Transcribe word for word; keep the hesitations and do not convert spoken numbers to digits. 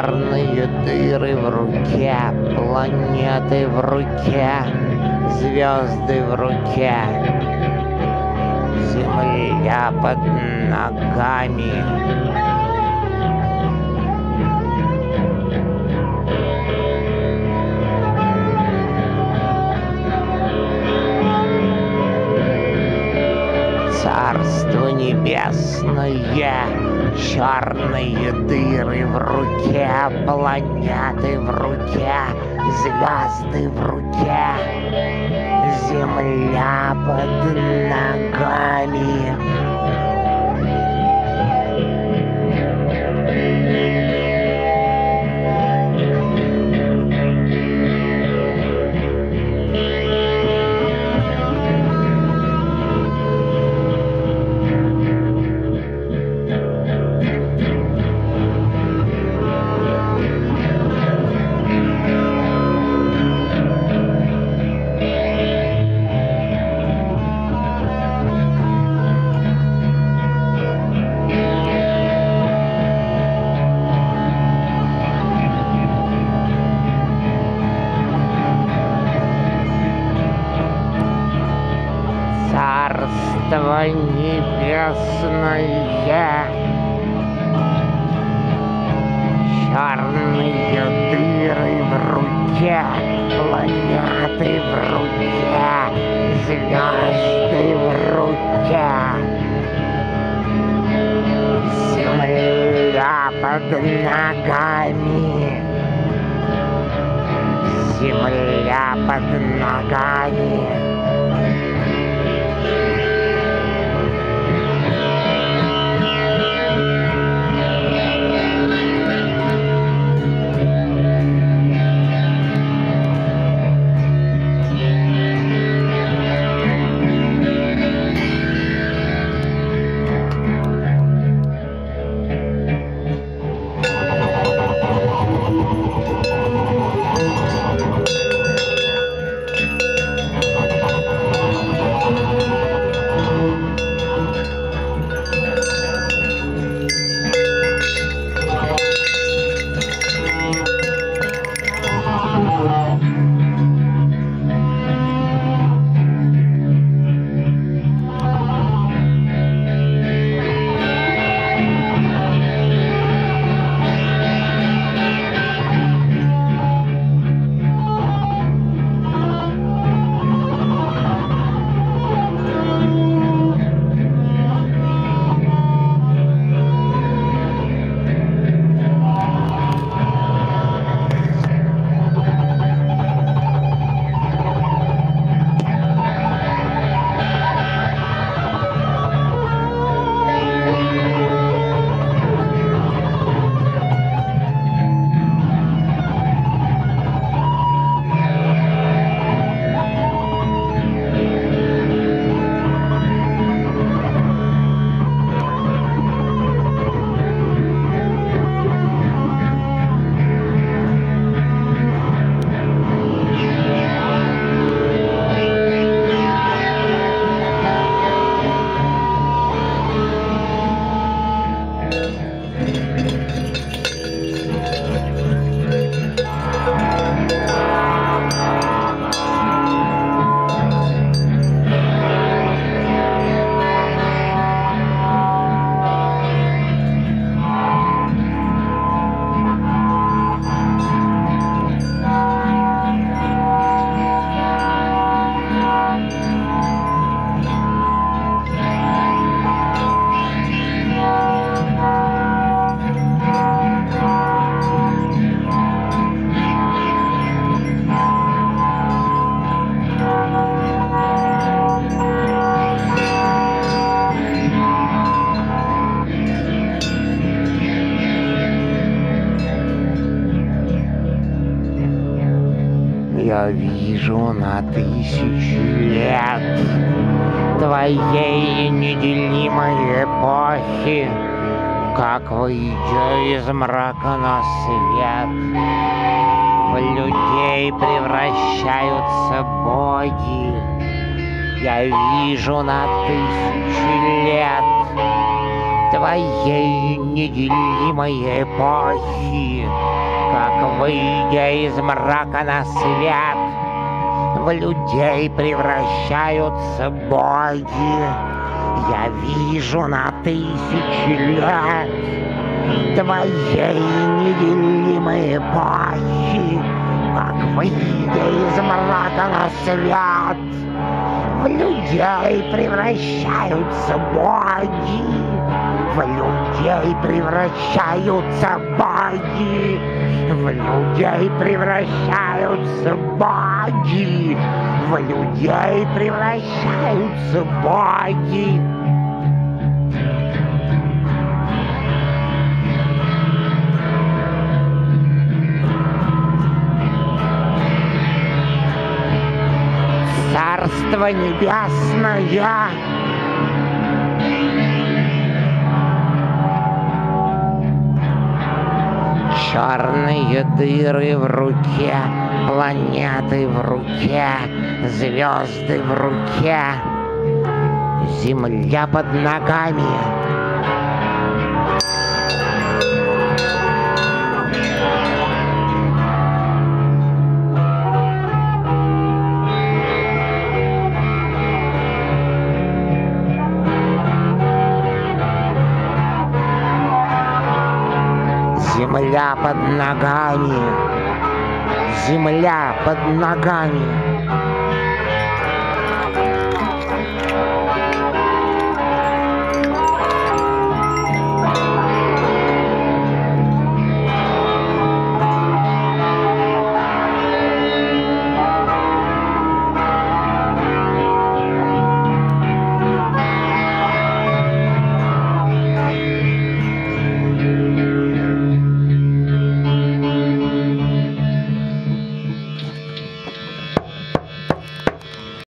Черные дыры в руке, планеты в руке, звезды в руке, земля под ногами. Царство небесное, черные дыры в руке, планеты в руке, звезды в руке, земля под ногами. Царство небесное, черные дыры в руке, планеты в руке, звезды в руке, земля под ногами, земля под ногами. Я вижу на тысячи лет твоей неделимой эпохи, как, выйдя из мрака на свет, в людей превращаются боги. Я вижу на тысячи лет твоей неделимой эпохи, как, выйдя из мрака на свет, в людей превращаются боги. Я вижу на тысячи лет твоей неделимой эпохи, как, выйдя из мрака на свет, в людей превращаются боги. В людей превращаются боги. В людей превращаются боги. В людей превращаются боги. Царство небесное черные дыры в руке, планеты в руке, звезды в руке, земля под ногами. Земля под ногами, земля под ногами.